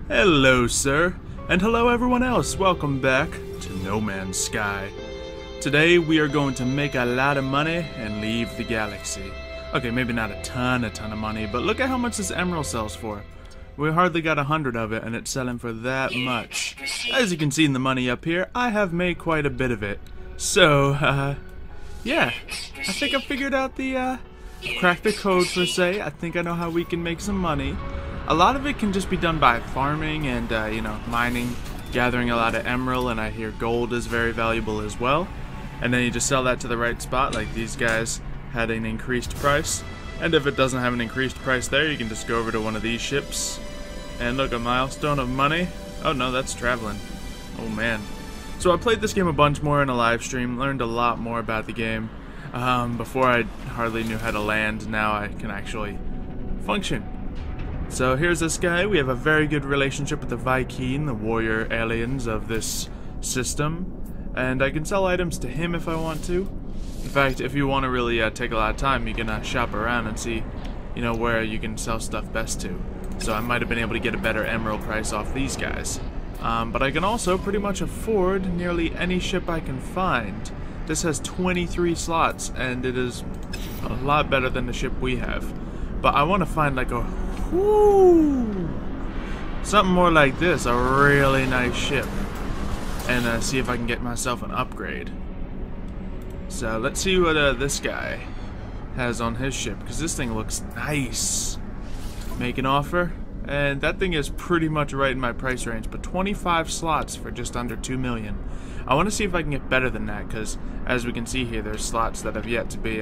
Hello, sir, and hello everyone else. Welcome back to No Man's Sky. Today we are going to make a lot of money and leave the galaxy. Okay, maybe not a ton of money, but look at how much this emerald sells for. We hardly got 100 of it, and it's selling for that much. As you can see in the money up here, I have made quite a bit of it. So, yeah, I think I figured out the, cracked the code per se. I think I know how we can make some money. A lot of it can just be done by farming and, you know, mining, gathering a lot of emerald, and I hear gold is very valuable as well. And then you just sell that to the right spot, like these guys had an increased price. And if it doesn't have an increased price there, you can just go over to one of these ships. And look, a milestone of money. Oh no, that's traveling. Oh man. So I played this game a bunch more in a live stream, learned a lot more about the game. Before I hardly knew how to land, now I can actually function. So here's this guy. We have a very good relationship with the Vy'keen, the warrior aliens of this system. And I can sell items to him if I want to. In fact, if you want to really take a lot of time, you can shop around and see, you know, where you can sell stuff best to. So I might have been able to get a better emerald price off these guys. But I can also pretty much afford nearly any ship I can find. This has 23 slots, and it is a lot better than the ship we have. But I want to find like a something more like this, a really nice ship, and see if I can get myself an upgrade. So let's see what this guy has on his ship, because this thing looks nice. Make an offer, and that thing is pretty much right in my price range, but 25 slots for just under 2 million. I want to see if I can get better than that, because as we can see here, there's slots that have yet to be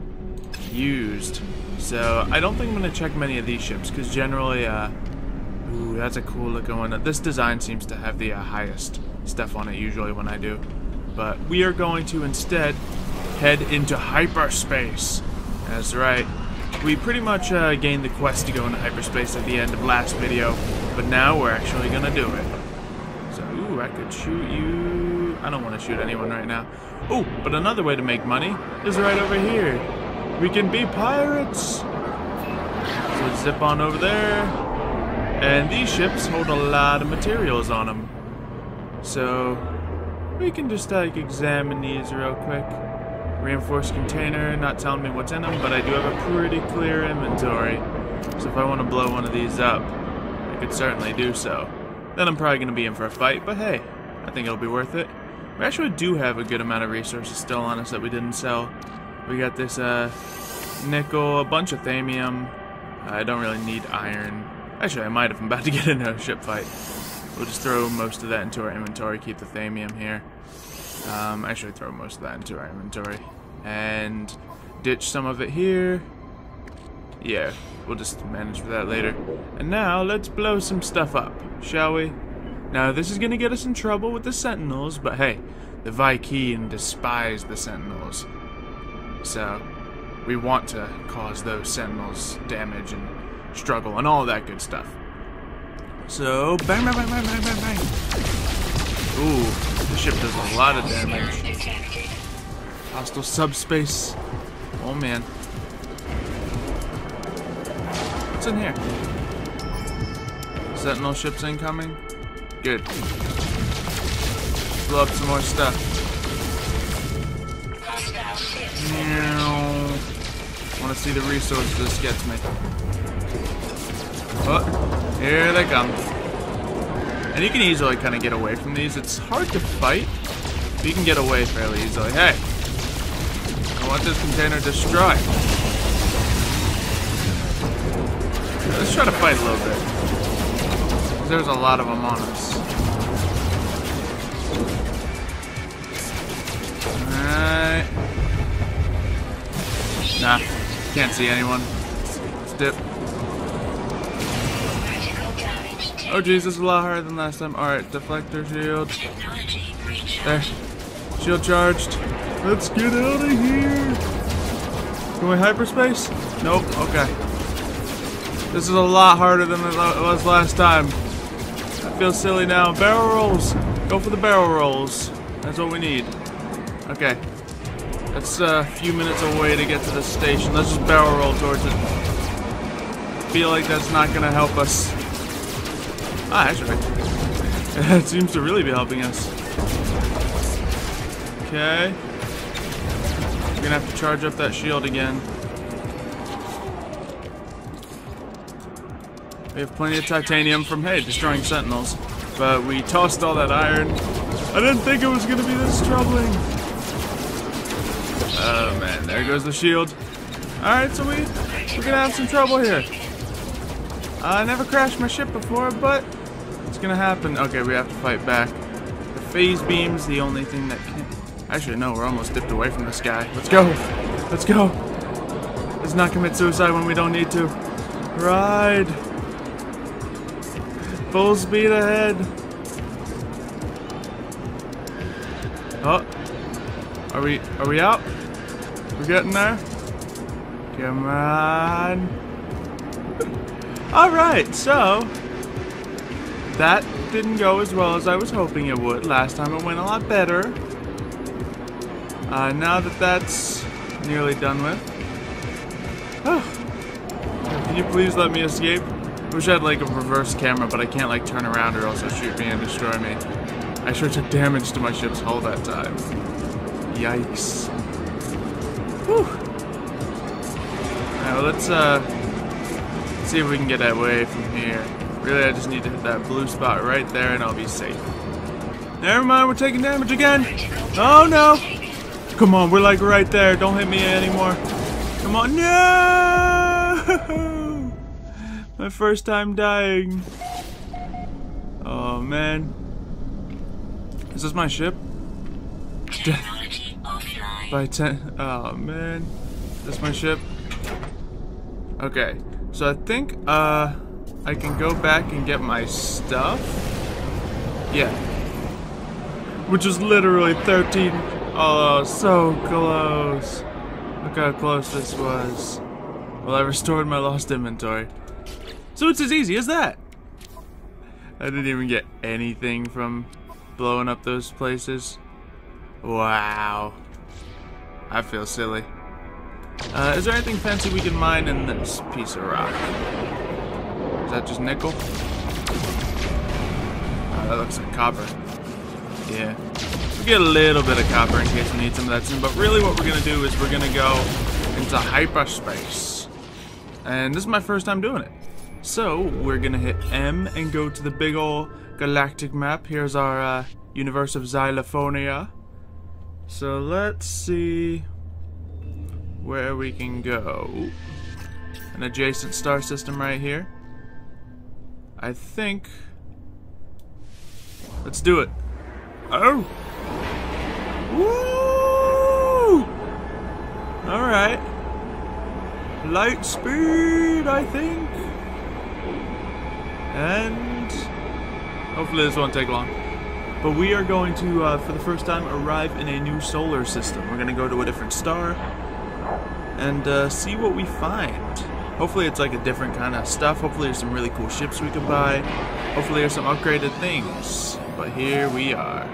used. So I don't think I'm going to check many of these ships, because generally, ooh, that's a cool looking one. This design seems to have the highest stuff on it usually when I do. But we are going to instead head into hyperspace. That's right. We pretty much gained the quest to go into hyperspace at the end of last video, but now we're actually going to do it. So, ooh, I could shoot you. I don't want to shoot anyone right now. Ooh, but another way to make money is right over here. We can be pirates! So zip on over there. And these ships hold a lot of materials on them. So we can just like examine these real quick. Reinforced container, not telling me what's in them, but I do have a pretty clear inventory. So if I want to blow one of these up, I could certainly do so. Then I'm probably going to be in for a fight, but hey, I think it'll be worth it. We actually do have a good amount of resources still on us that we didn't sell. We got this nickel, a bunch of thamium. I don't really need iron. Actually, I might if I'm about to get into a ship fight. We'll just throw most of that into our inventory, keep the thamium here. Actually throw most of that into our inventory. And ditch some of it here. Yeah, we'll just manage for that later. And now, let's blow some stuff up, shall we? Now, this is gonna get us in trouble with the Sentinels, but hey, the Vy'keen despise the Sentinels. So, we want to cause those Sentinels damage and struggle and all that good stuff. So, bang, bang, bang, bang, bang, bang, bang. Ooh, this ship does a lot of damage. Hostile subspace. Oh man. What's in here? Sentinel ships incoming? Good. Blow up some more stuff. I want to see the resources this gets me. Oh, here they come. And you can easily kind of get away from these. It's hard to fight, but you can get away fairly easily. Hey, I want this container destroyed. Let's try to fight a little bit. There's a lot of them on us. Alright. Nah, can't see anyone. Let's dip. Oh geez, this is a lot harder than last time. Alright, deflector shield. There. Shield charged. Let's get out of here. Can we hyperspace? Nope, okay. This is a lot harder than it was last time. I feel silly now. Barrel rolls. Go for the barrel rolls. That's what we need. Okay. That's a few minutes away to get to the station. Let's just barrel roll towards it. I feel like that's not gonna help us. Ah, actually. It seems to really be helping us. Okay. We're gonna have to charge up that shield again. We have plenty of titanium from, hey, destroying sentinels. But we tossed all that iron. I didn't think it was gonna be this troubling. Oh man, there goes the shield. Alright, so we're gonna have some trouble here. I never crashed my ship before, but it's gonna happen. Okay, we have to fight back. The phase beam's the only thing that can... Actually, no, we're almost dipped away from this guy. Let's go! Let's go! Let's not commit suicide when we don't need to. Ride! Full speed ahead! Oh! Are we out? We're getting there? Come on! Alright, so... that didn't go as well as I was hoping it would. Last time it went a lot better. Now that that's nearly done with. Oh. Can you please let me escape? Wish I had like a reverse camera, but I can't like turn around or else it'll shoot me and destroy me. I sure took damage to my ship's hull that time. Yikes. Whew. Now let's see if we can get away from here. Really, I just need to hit that blue spot right there and I'll be safe. Never mind, we're taking damage again. Oh no! Come on, we're like right there. Don't hit me anymore. Come on. No! My first time dying. Oh man. Is this my ship? By 10. Oh man. Is this my ship? Okay. So I think I can go back and get my stuff. Yeah. Which is literally 13. Oh, so close. Look how close this was. Well, I restored my lost inventory. So it's as easy as that. I didn't even get anything from blowing up those places. Wow. I feel silly. Is there anything fancy we can mine in this piece of rock? Is that just nickel? Oh, that looks like copper. Yeah. We get a little bit of copper in case we need some of that soon, but really what we're going to do is we're going to go into hyperspace. And this is my first time doing it. So, we're going to hit M and go to the big ol' galactic map. Here's our universe of Xylophonia. So, let's see where we can go. An adjacent star system right here. I think... let's do it. Oh! Woo! Alright. Light speed, I think. And hopefully this won't take long. But we are going to, for the first time, arrive in a new solar system. We're going to go to a different star and see what we find. Hopefully it's like a different kind of stuff. Hopefully there's some really cool ships we can buy. Hopefully there's some upgraded things. But here we are.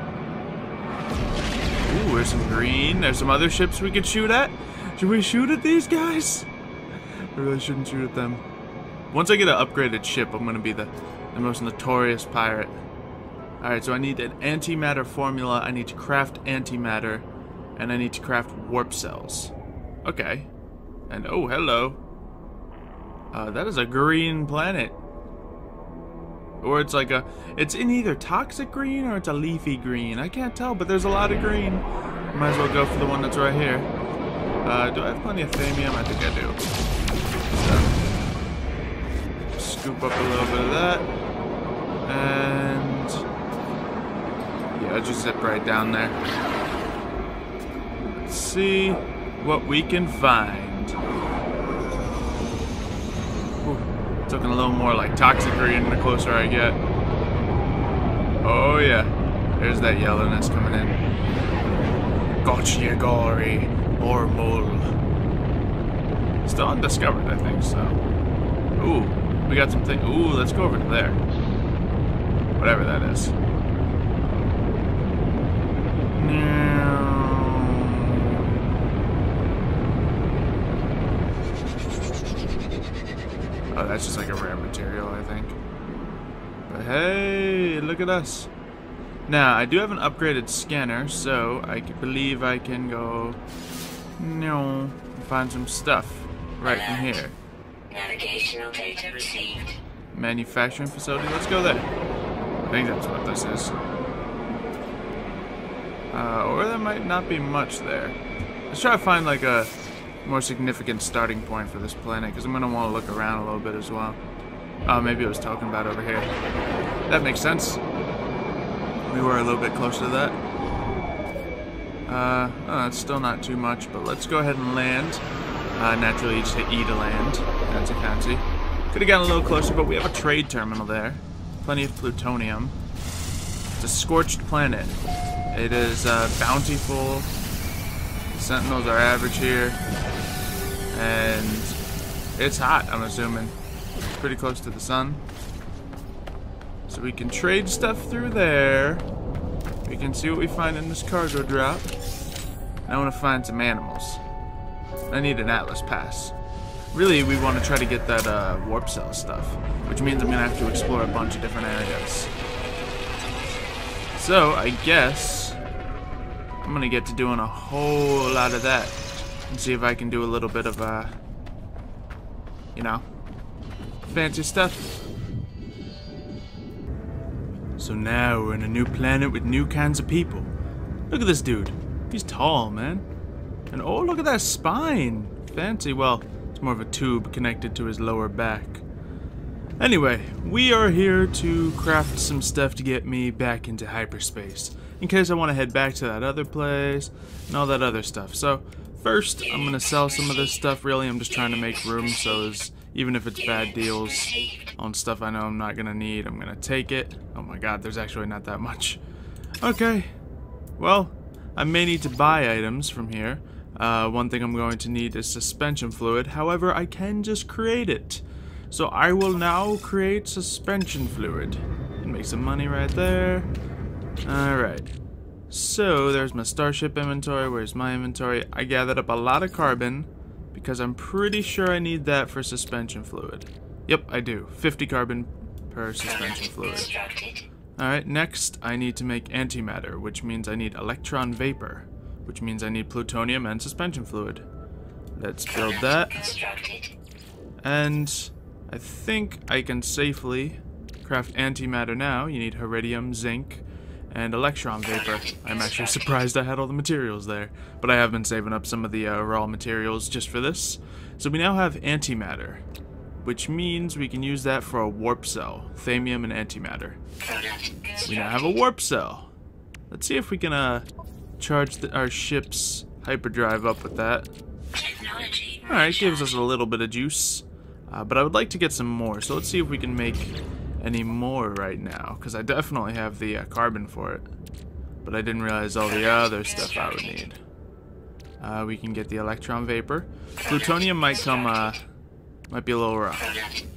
Ooh, there's some green. There's some other ships we could shoot at. Should we shoot at these guys? I really shouldn't shoot at them. Once I get an upgraded ship, I'm going to be the most notorious pirate. Alright, so I need an antimatter formula. I need to craft antimatter. And I need to craft warp cells. Okay. And oh, hello. That is a green planet. Or it's like a... it's in either toxic green or it's a leafy green. I can't tell, but there's a lot of green. Might as well go for the one that's right here. Do I have plenty of thamium? I think I do. So, scoop up a little bit of that. And... yeah, just zip right down there. Let's see what we can find. It's looking a little more like toxic green the closer I get. Oh yeah, there's that yellowness coming in. Gotchagori or mole. Still undiscovered, I think so. Ooh, we got something. Ooh, let's go over to there. Whatever that is. Oh, that's just like a rare material, I think. But hey, look at us. Now, I do have an upgraded scanner, so I believe I can go and find some stuff right from here. Navigational data received. Manufacturing facility, let's go there. I think that's what this is. Or there might not be much there. Let's try to find like a more significant starting point for this planet, because I'm going to want to look around a little bit as well. Oh, maybe it was talking about over here. That makes sense. We were a little bit closer to that. Oh, it's still not too much, but let's go ahead and land. Naturally, you just hit E to land. Fancy. Could have gotten a little closer, but we have a trade terminal there. Plenty of plutonium. It's a scorched planet. It is bountiful. The sentinels are average here. And it's hot, I'm assuming. It's pretty close to the sun. So we can trade stuff through there. We can see what we find in this cargo drop. I want to find some animals. I need an Atlas pass. Really, we want to try to get that warp cell stuff, which means I'm going to have to explore a bunch of different areas. So, I guess I'm going to get to doing a whole lot of that and see if I can do a little bit of, fancy stuff. So now we're in a new planet with new kinds of people. Look at this dude. He's tall, man. And oh, look at that spine. Fancy. Well, it's more of a tube connected to his lower back. Anyway, we are here to craft some stuff to get me back into hyperspace, in case I want to head back to that other place and all that other stuff. So first, I'm going to sell some of this stuff. Really, I'm just trying to make room, so even if it's bad deals on stuff I know I'm not going to need, I'm going to take it. Oh my god, there's actually not that much. Okay, well, I may need to buy items from here. One thing I'm going to need is suspension fluid. However, I can just create it. So I will now create suspension fluid. And make some money right there. Alright. So there's my starship inventory. Where's my inventory? I gathered up a lot of carbon because I'm pretty sure I need that for suspension fluid. Yep, I do. 50 carbon per suspension fluid. Alright, next I need to make antimatter, which means I need electron vapor, which means I need plutonium and suspension fluid. Let's build that. And I think I can safely craft antimatter now. You need iridium, zinc, and electron vapor. I'm actually surprised I had all the materials there, but I have been saving up some of the raw materials just for this. So we now have antimatter, which means we can use that for a warp cell, thamium and antimatter. We now have a warp cell. Let's see if we can charge our ship's hyperdrive up with that. Alright, gives us a little bit of juice. But I would like to get some more, so let's see if we can make any more right now, because I definitely have the carbon for it. But I didn't realize all the other stuff I would need. We can get the electron vapor. Plutonium might come, might be a little rough.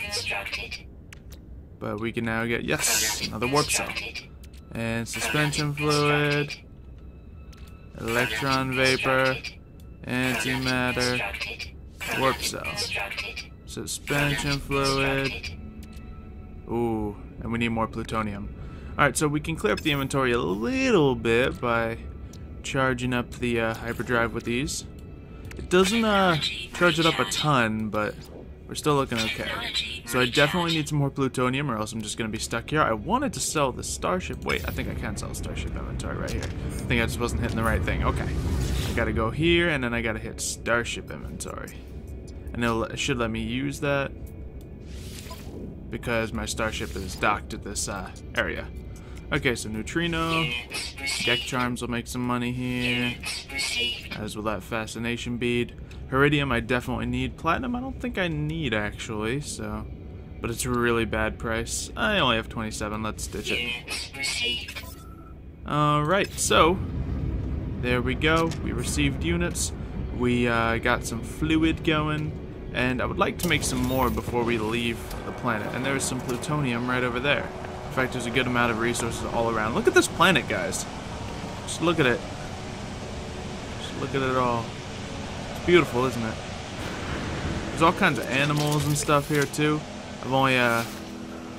But we can now get, yes, another warp cell. And suspension fluid, electron vapor, antimatter, warp cell, suspension fluid. Ooh, and we need more plutonium. Alright, so we can clear up the inventory a little bit by charging up the hyperdrive with these. It doesn't charge it up a ton, but we're still looking okay. So I definitely need some more plutonium, or else I'm just going to be stuck here. I wanted to sell the starship. Wait, I think I can sell the starship inventory right here. I think I just wasn't hitting the right thing. Okay. I got to go here, and then I got to hit starship inventory. And it should let me use that because my starship is docked at this area. Okay, so neutrino, deck charms will make some money here, as will that fascination bead. Iridium I definitely need. Platinum I don't think I need actually, so, but it's a really bad price. I only have 27, let's ditch it. Alright, so there we go. We received units. We got some fluid going. And I would like to make some more before we leave the planet. And there's some plutonium right over there. In fact, there's a good amount of resources all around. Look at this planet, guys. Just look at it. Just look at it all. It's beautiful, isn't it? There's all kinds of animals and stuff here, too. I've only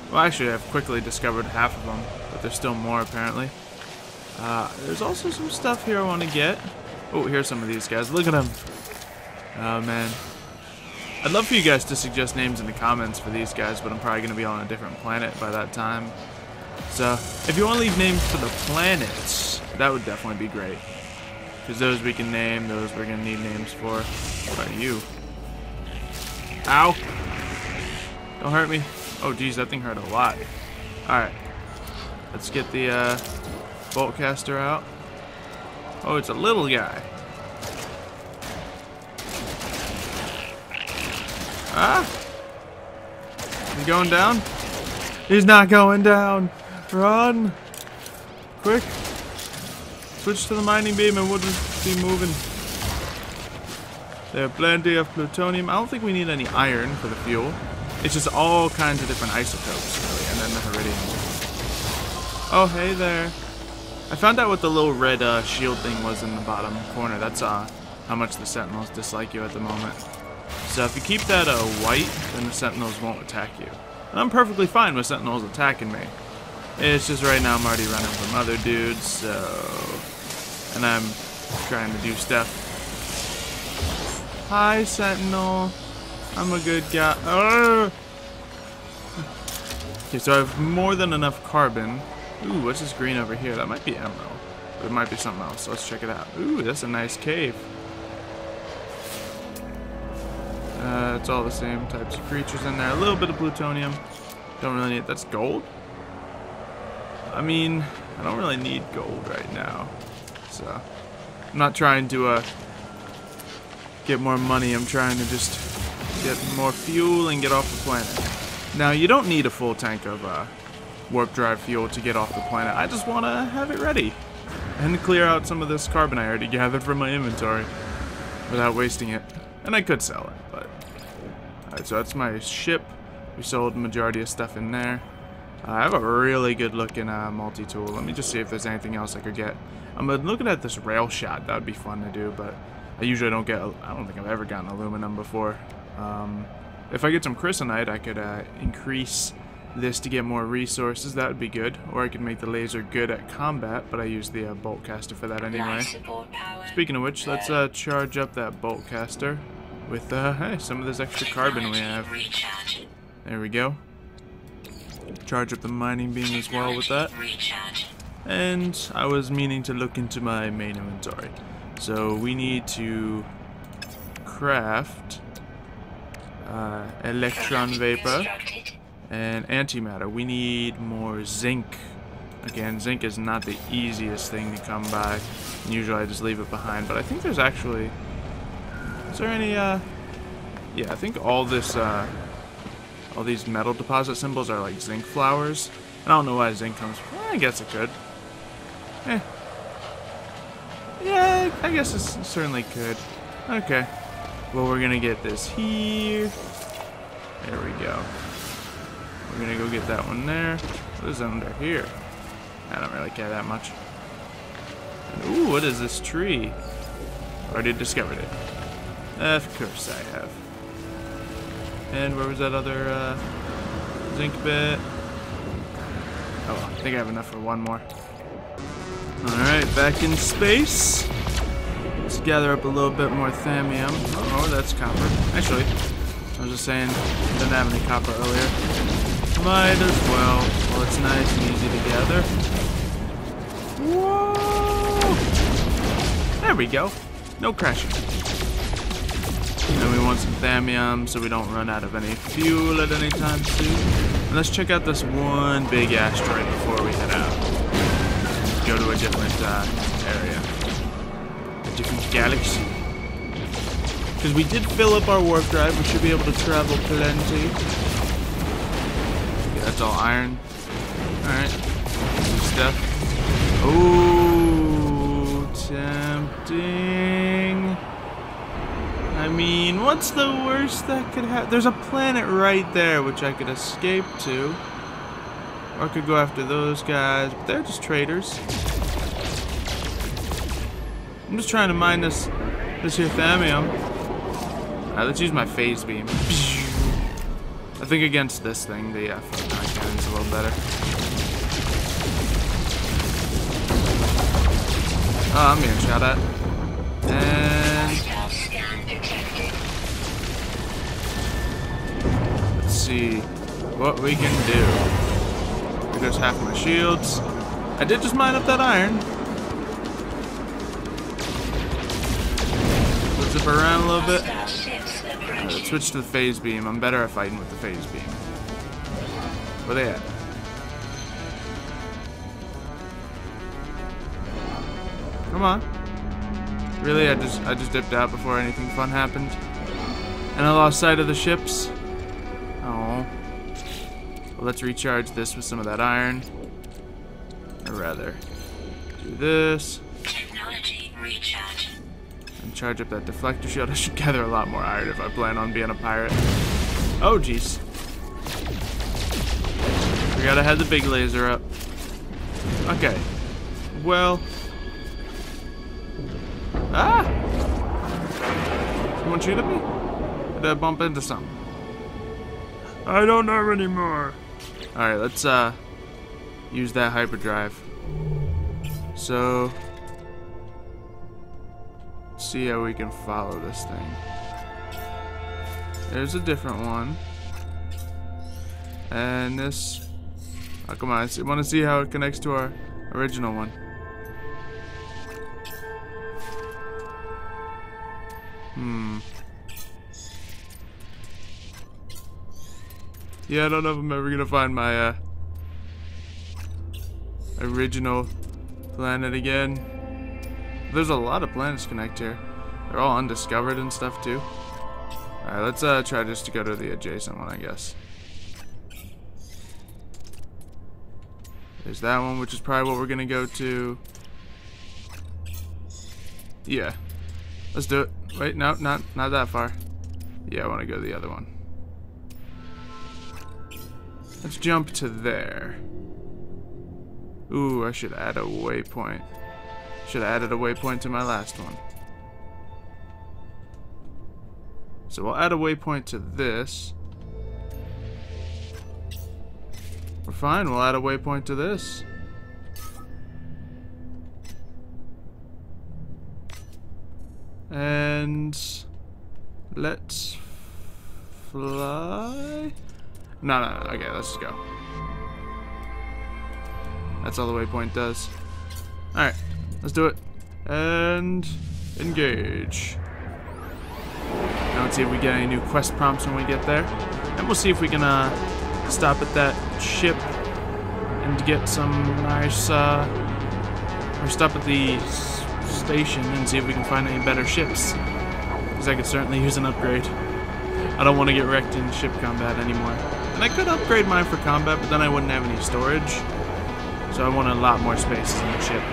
Well, actually, I've quickly discovered half of them, but there's still more apparently. There's also some stuff here I want to get. Oh, here's some of these guys. Look at them. Oh, man. I'd love for you guys to suggest names in the comments for these guys, but I'm probably going to be on a different planet by that time. So, if you want to leave names for the planets, that would definitely be great. Because those we can name, those we're going to need names for. What about you? Ow! Don't hurt me. Oh, geez, that thing hurt a lot. Alright. Let's get the bolt caster out. Oh, it's a little guy. Ah! He's going down? He's not going down! Run! Quick! Switch to the mining beam and we'll just be moving. There are plenty of plutonium. I don't think we need any iron for the fuel. It's just all kinds of different isotopes, really, and then the iridium. Oh, hey there. I found out what the little red shield thing was in the bottom corner. That's how much the Sentinels dislike you at the moment. So if you keep that white, then the Sentinels won't attack you. And I'm perfectly fine with Sentinels attacking me. It's just right now I'm already running from other dudes, so... And I'm trying to do stuff. Hi, Sentinel. I'm a good guy. Okay, so I have more than enough carbon. Ooh, what's this green over here? That might be emerald. But it might be something else, so let's check it out. Ooh, that's a nice cave. It's all the same types of creatures in there. A little bit of plutonium. Don't really need... That's gold? I mean, I don't really need gold right now. So, I'm not trying to get more money. I'm trying to just get more fuel and get off the planet. Now, you don't need a full tank of warp drive fuel to get off the planet. I just want to have it ready and clear out some of this carbon I already gathered from my inventory without wasting it. And I could sell it, but... Alright, so that's my ship. We sold the majority of stuff in there. I have a really good looking multi-tool. Let me just see if there's anything else I could get. I'm looking at this rail shot. That would be fun to do, but I usually don't get... I don't think I've ever gotten aluminum before. If I get some chrysonite, I could increase this to get more resources. That would be good. Or I could make the laser good at combat, but I use the bolt caster for that anyway. Speaking of which, let's charge up that bolt caster with hey, some of this extra carbon we have. There we go. Charge up the mining beam as well with that. And I was meaning to look into my main inventory. So we need to craft electron vapor and antimatter. We need more zinc. Again, zinc is not the easiest thing to come by. Usually I just leave it behind, but I think there's actually... Is there any, yeah, I think all this, all these metal deposit symbols are like zinc flowers. I don't know why zinc comes from. I guess it could. Yeah, I guess it certainly could. Okay. Well, we're gonna get this here. There we go. We're gonna go get that one there. What is under here? I don't really care that much. And, ooh, what is this tree? Already discovered it. Of course I have. And where was that other zinc bit? Oh, I think I have enough for one more. Alright, back in space. Let's gather up a little bit more thamium. Oh, that's copper. Actually, I was just saying, I didn't have any copper earlier. Might as well. Well, it's nice and easy to gather. Whoa! There we go. No crashing. And we want some thamium so we don't run out of any fuel at any time soon. And let's check out this one big asteroid before we head out. Go to a different area. A different galaxy. Because we did fill up our warp drive, we should be able to travel plenty. Okay, that's all iron. Alright. Some stuff. Oh, tempting. I mean, what's the worst that could happen? There's a planet right there which I could escape to. Or I could go after those guys, but they're just traitors. I'm just trying to mine this here thamium. Alright, let's use my phase beam. I think against this thing, the photon cannon's a little better. Oh, I'm getting shot at. And let's see what we can do. There's half my shields. I did just mine up that iron. Let's zip around a little bit. Let's switch to the phase beam. I'm better at fighting with the phase beam. Where they at? Come on. Really? I just dipped out before anything fun happened. And I lost sight of the ships. Oh. Well, let's recharge this with some of that iron. Or rather, do this. Technology recharge. And charge up that deflector shield. I should gather a lot more iron if I plan on being a pirate. Oh, jeez. We gotta have the big laser up. Okay. Well. Ah! Someone shoot at me? Did I bump into something? I don't know anymore. Alright, let's use that hyperdrive. So see how we can follow this thing. There's a different one. And this, oh, come on, I want to see how it connects to our original one. Yeah, I don't know if I'm ever gonna find my original planet again. There's a lot of planets connect here. They're all undiscovered and stuff too. Alright, let's try just to go to the adjacent one, I guess. There's that one, which is probably what we're gonna go to. Yeah. Let's do it. Wait, no, not that far. Yeah, I wanna go to the other one. Let's jump to there. Ooh, I should add a waypoint. Should have added a waypoint to my last one. So we'll add a waypoint to this. We're fine, we'll add a waypoint to this. And let's fly. No, okay, let's just go. That's all the waypoint does. Alright, let's do it. And engage. Now let's see if we get any new quest prompts when we get there. And we'll see if we can stop at that ship and get some nice or stop at the station and see if we can find any better ships. Because I could certainly use an upgrade. I don't want to get wrecked in ship combat anymore. And I could upgrade mine for combat, but then I wouldn't have any storage. So I want a lot more space in the ship.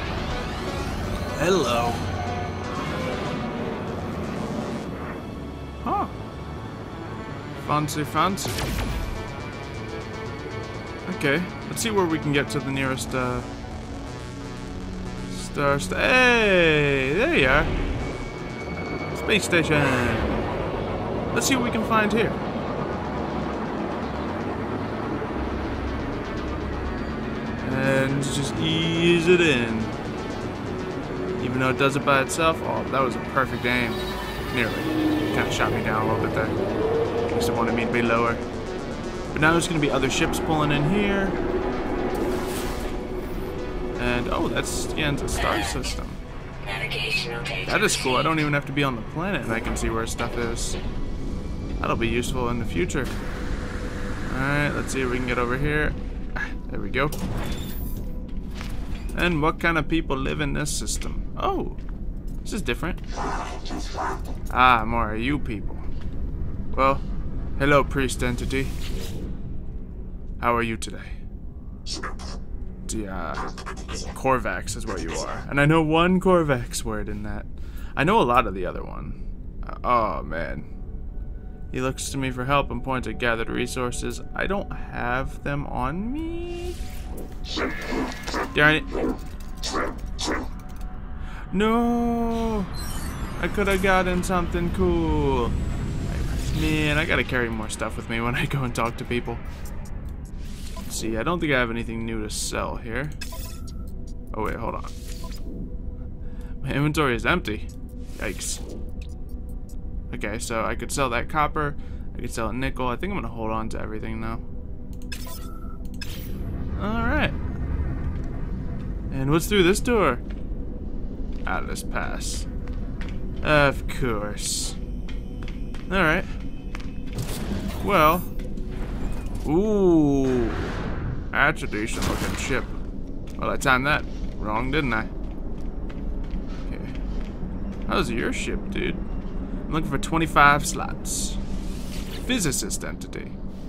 Hello. Huh. Fancy, fancy. Okay, let's see where we can get to the nearest star. Hey, there you are. Space station. Let's see what we can find here. And just ease it in. Even though it does it by itself. Oh, that was a perfect aim. Nearly. Kind of shot me down a little bit there. At least it wanted me to be lower. But now there's going to be other ships pulling in here. And, oh, that scans a star system. That is cool. I don't even have to be on the planet and I can see where stuff is. That'll be useful in the future. Alright, let's see if we can get over here. There we go. And what kind of people live in this system? Oh, this is different. Ah, more of you people. Well, hello, priest entity. How are you today? Korvax is what you are. And I know one Korvax word in that. I know a lot of the other one. Oh, man. He looks to me for help and points at gathered resources. I don't have them on me. Darn it. No. I could have gotten something cool. Man, I gotta carry more stuff with me when I go and talk to people. Let's see, I don't think I have anything new to sell here. Oh wait, hold on. My inventory is empty. Yikes. Okay, so I could sell that copper. I could sell a nickel. I think I'm gonna hold on to everything now. Alright. And what's through this door? Atlas Pass. Of course. Alright. Well. Ooh. That's a decent looking ship. Well, I timed that wrong, didn't I? Okay. How's your ship, dude? I'm looking for 25 slots. Physicist entity.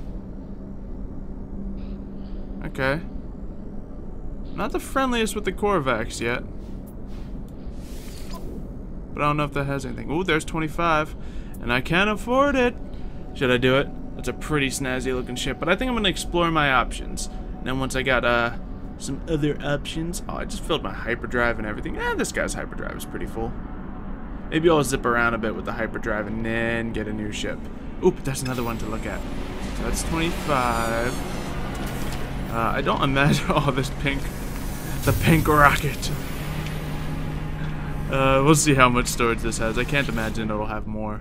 Okay. Not the friendliest with the Korvax yet. But I don't know if that has anything. Ooh, there's 25. And I can't afford it. Should I do it? That's a pretty snazzy looking ship. But I think I'm going to explore my options. And then once I got some other options. Oh, I just filled my hyperdrive and everything. This guy's hyperdrive is pretty full. Maybe I'll zip around a bit with the hyperdrive and then get a new ship. Oop, there's another one to look at. So that's 25. I don't imagine... Oh, this pink... The pink rocket. We'll see how much storage this has. I can't imagine it'll have more.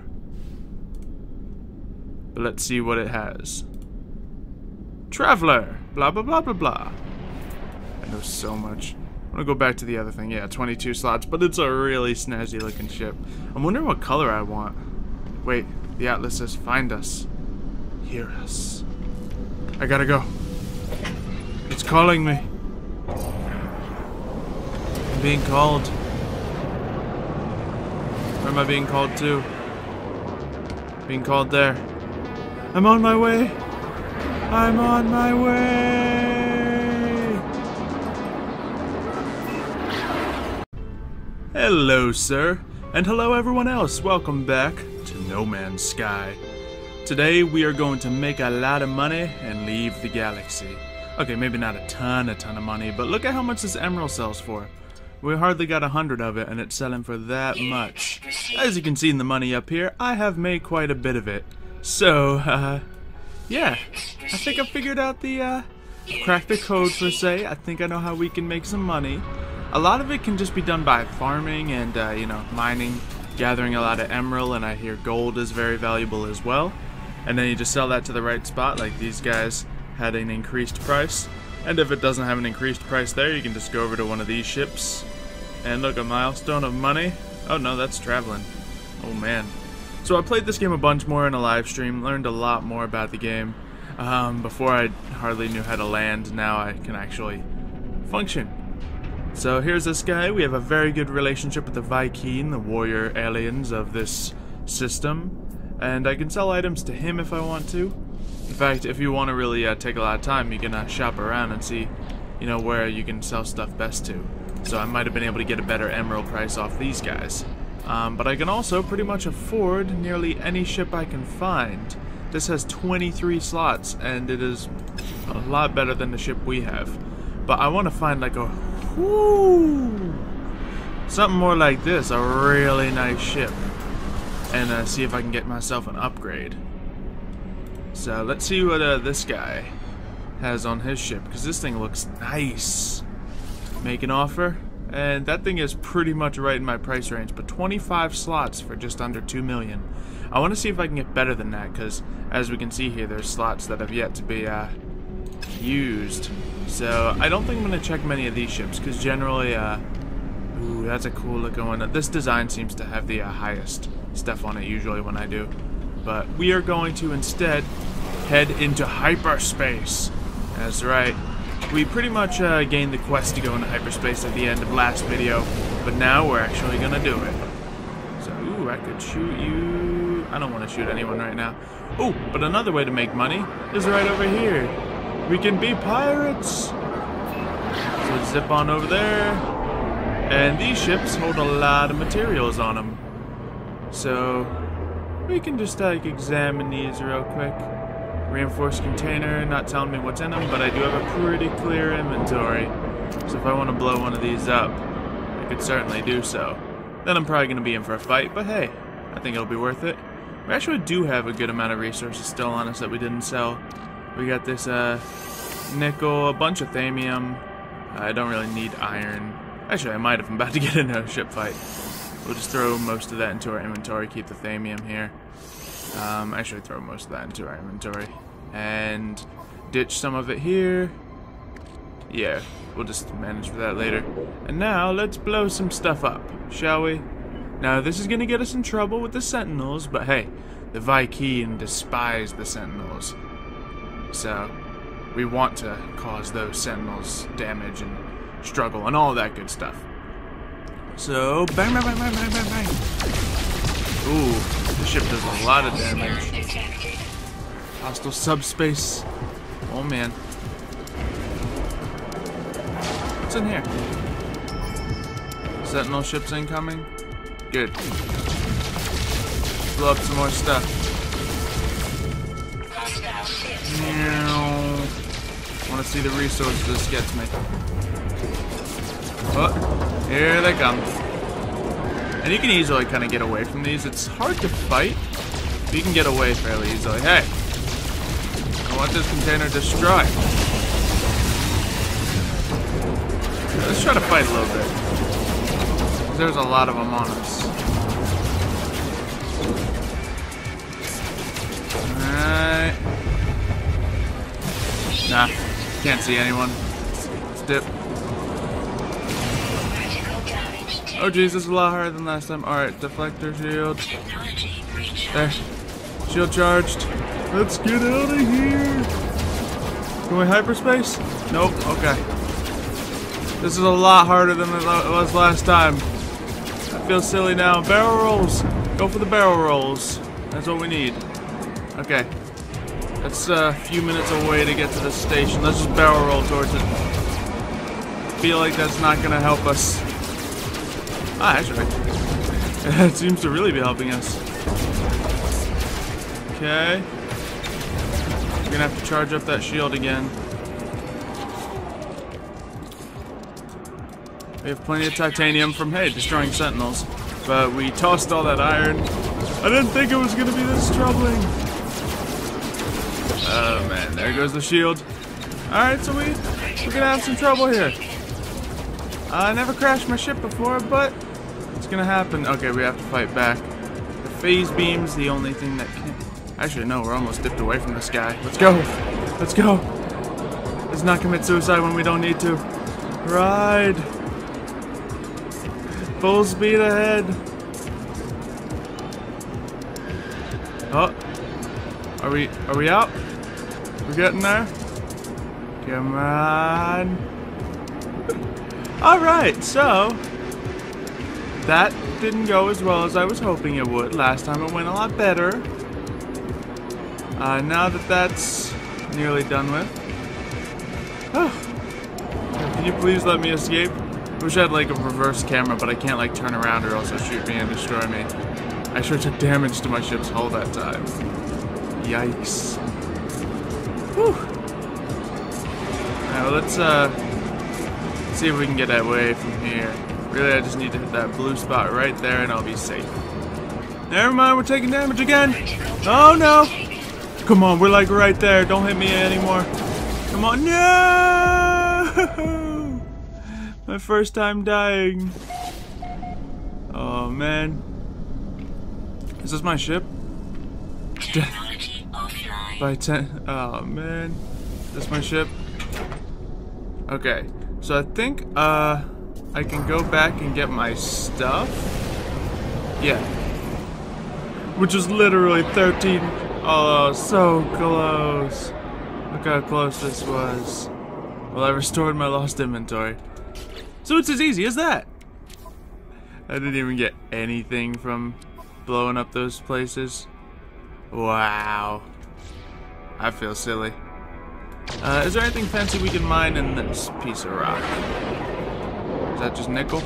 But let's see what it has. Traveler! Blah, blah, blah, blah, blah. I know so much. I'm gonna go back to the other thing. Yeah, 22 slots, but it's a really snazzy looking ship. I'm wondering what color I want. Wait, the Atlas says find us. Hear us. I gotta go. It's calling me. I'm being called. Where am I being called to? Being called there. I'm on my way. I'm on my way. Hello, sir. And hello, everyone else. Welcome back to No Man's Sky. Today, we are going to make a lot of money and leave the galaxy. Okay, maybe not a ton of money, but look at how much this emerald sells for. We hardly got 100 of it, and it's selling for that much. As you can see in the money up here, I have made quite a bit of it. So, yeah. I think I figured out the, cracked the code per se. I think I know how we can make some money. A lot of it can just be done by farming and, you know, mining, gathering a lot of emerald, and I hear gold is very valuable as well. And then you just sell that to the right spot, like these guys had an increased price. And if it doesn't have an increased price there, you can just go over to one of these ships and look, a milestone of money. Oh no, that's traveling. Oh man. So I played this game a bunch more in a live stream, learned a lot more about the game. Before I hardly knew how to land, now I can actually function. So here's this guy. We have a very good relationship with the Vy'keen, the warrior aliens of this system. And I can sell items to him if I want to. In fact, if you want to really take a lot of time, you can shop around and see, you know, where you can sell stuff best to. So I might have been able to get a better emerald price off these guys. But I can also pretty much afford nearly any ship I can find. This has 23 slots, and it is a lot better than the ship we have. But I want to find like a, something more like this, a really nice ship. And see if I can get myself an upgrade. So let's see what this guy has on his ship, because this thing looks nice. Make an offer, and that thing is pretty much right in my price range, but 25 slots for just under 2 million. I want to see if I can get better than that, because as we can see here, there's slots that have yet to be used. So I don't think I'm going to check many of these ships, because generally, ooh, that's a cool looking one. This design seems to have the highest stuff on it usually when I do. But we are going to instead head into hyperspace. That's right. We pretty much gained the quest to go into hyperspace at the end of last video, but now we're actually gonna do it. So, ooh, I could shoot you. I don't want to shoot anyone right now. Ooh, but another way to make money is right over here. We can be pirates. So let's zip on over there. And these ships hold a lot of materials on them. So we can just examine these real quick. Reinforced container, not telling me what's in them, but I do have a pretty clear inventory. So if I want to blow one of these up, I could certainly do so. Then I'm probably going to be in for a fight, but hey, I think it'll be worth it. We actually do have a good amount of resources still on us that we didn't sell. We got this nickel, a bunch of thamium. I don't really need iron. Actually, I might if I'm about to get into a ship fight. We'll just throw most of that into our inventory, keep the thamium here. Actually throw most of that into our inventory. And ditch some of it here. Yeah, we'll just manage for that later. And now, let's blow some stuff up, shall we? Now, this is gonna get us in trouble with the Sentinels, but hey, the Vy'keen despise the Sentinels. So, we want to cause those Sentinels damage and struggle and all that good stuff. So, bang, bang, bang, bang, bang, bang, bang. Ooh, the ship does a lot of damage. Hostile subspace. Oh man. What's in here? Sentinel ships incoming? Good. Blow up some more stuff. Want to see the resources this gets me. Oh, here they come. And you can easily kind of get away from these. It's hard to fight, but you can get away fairly easily. Hey, I want this container destroyed. Let's try to fight a little bit. There's a lot of them on us. Alright. Nah, can't see anyone. Let's dip. Oh geez, this is a lot harder than last time. Alright, deflector shield. There. Shield charged. Let's get out of here. Can we hyperspace? Nope, okay. This is a lot harder than it was last time. I feel silly now. Barrel rolls. Go for the barrel rolls. That's what we need. Okay. That's a few minutes away to get to the station. Let's just barrel roll towards it. Feel like that's not gonna help us. Ah, actually. It seems to really be helping us. Okay. We're gonna have to charge up that shield again. We have plenty of titanium from, hey, destroying sentinels. But we tossed all that iron. I didn't think it was gonna be this troubling. Oh man, there goes the shield. Alright, so we're gonna have some trouble here. I never crashed my ship before, but it's gonna happen. Okay, we have to fight back. The phase beam's the only thing that can... Actually, no, we're almost dipped away from this guy. Let's go! Let's go! Let's not commit suicide when we don't need to. Ride! Full speed ahead! Oh! Are we out? We're getting there? Come on! Alright, so that didn't go as well as I was hoping it would. Last time it went a lot better. Now that that's nearly done with. Oh. Can you please let me escape? Wish I had like a reverse camera, but I can't like turn around or else it'll shoot me and destroy me. I sure took damage to my ship's hull that time. Yikes. Whew. Now let's see if we can get away from here. Really, I just need to hit that blue spot right there and I'll be safe. Never mind, we're taking damage again. Oh no! Come on, we're like right there. Don't hit me anymore. Come on, no! My first time dying. Oh man. Is this my ship? Technology offline. By 10. Oh man. Is this my ship? Okay. So I think I can go back and get my stuff. Yeah. Which is literally 13. Oh, so close. Look how close this was. Well, I restored my lost inventory. So it's as easy as that. I didn't even get anything from blowing up those places. Wow. I feel silly. Is there anything fancy we can mine in this piece of rock? Is that just nickel?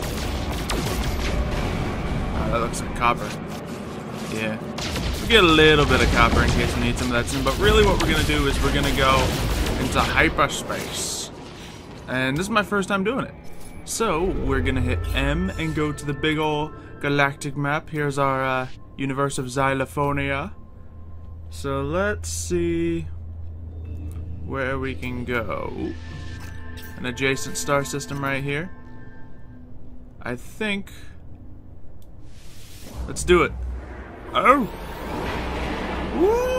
Oh, that looks like copper. Yeah. We get a little bit of copper in case we need some of that soon, but really what we're gonna do is we're gonna go into hyperspace. And this is my first time doing it. So we're gonna hit M and go to the big ol' galactic map. Here's our universe of Xylophonia. So let's see where we can go. An adjacent star system right here. I think... Let's do it. Oh! Woo!